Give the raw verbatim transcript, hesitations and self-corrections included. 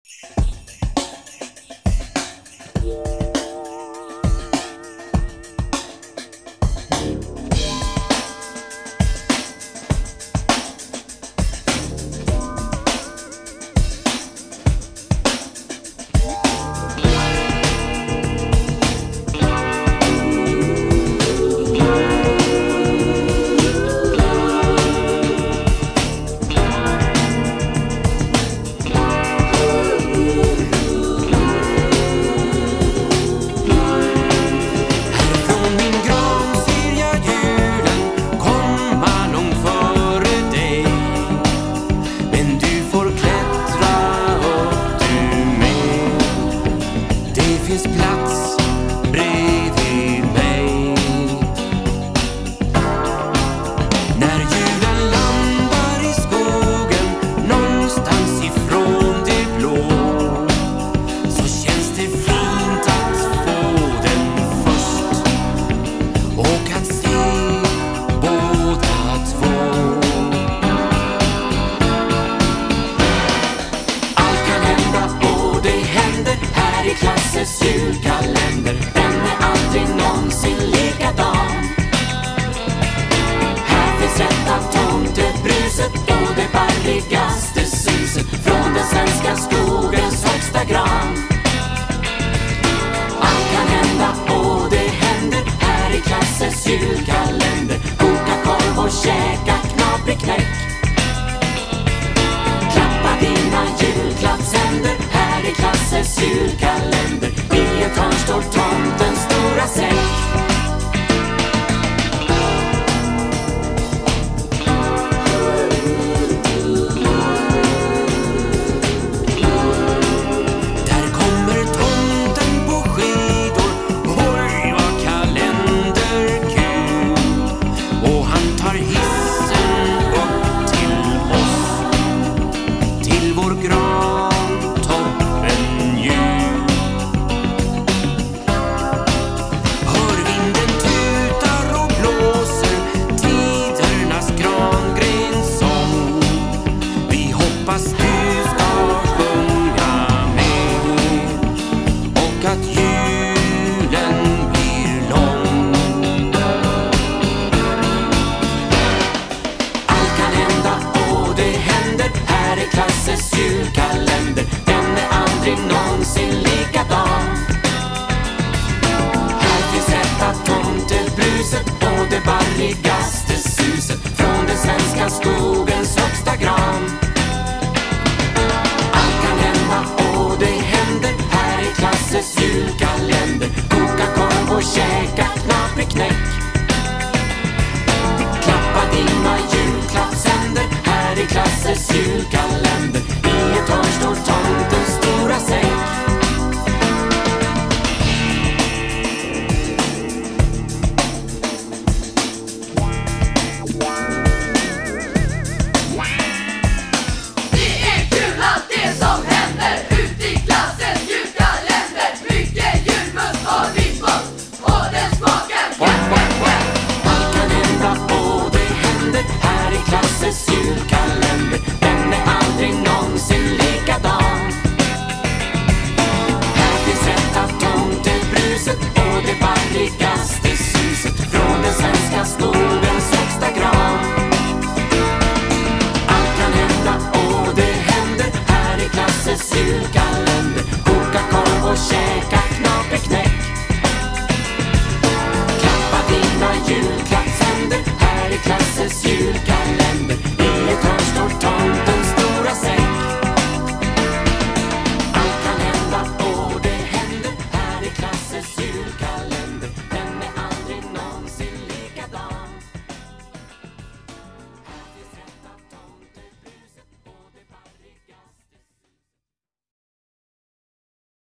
Klasses julkalender, den är aldrig någonsin likadan. Här finns rätt av tomtebruset och det barrigaste suset från den svenska skogens högsta gran. Allt kan hända och det händer här i Klasses julkalender. Koka korv och käka knaprig knäck. Klappa dina julklappshänder här i Klasses julkalender. I ett hörn står tomtens stora säck. Där kommer tomten på skidor. Oj, vad kalenderkul. Och han tar hissen upp till oss, till vår grantoppen jul. Hör vinden tutar och blåser tidernas grangrensång. Vi hoppas du ska sjunga med och att julen blir lång. Allt kan hända och det händer här i Klasses julkalender. Den är aldrig någonsin likadan. Här finns rätt av tomtebruset och det barrigaste suset från den svenska skogens högsta gran. Allt kan hända och det händer här i Klasses julkalender. Koka korv och käka knaprig knäck. Klappa dina julklappshänder här i Klasses julkalender. I ett hörn står tomtens stora säck. Det är kul allt det som händer ut i Klasses julkalender. Mycket julmust har vi fått och den smakar katt. Allt kan hända och det händer här i Klasses julkalender. Den är aldrig någonsin likadan. Här finns rätt av tomtebruset och det barrigaste suset från den svenska skogens högsta gran. Allt kan hända och det händer här i Klasses julkalender. Koka korv och käka knaprig knäck. Klappa dina julklappshänder här i Klasses julkalender.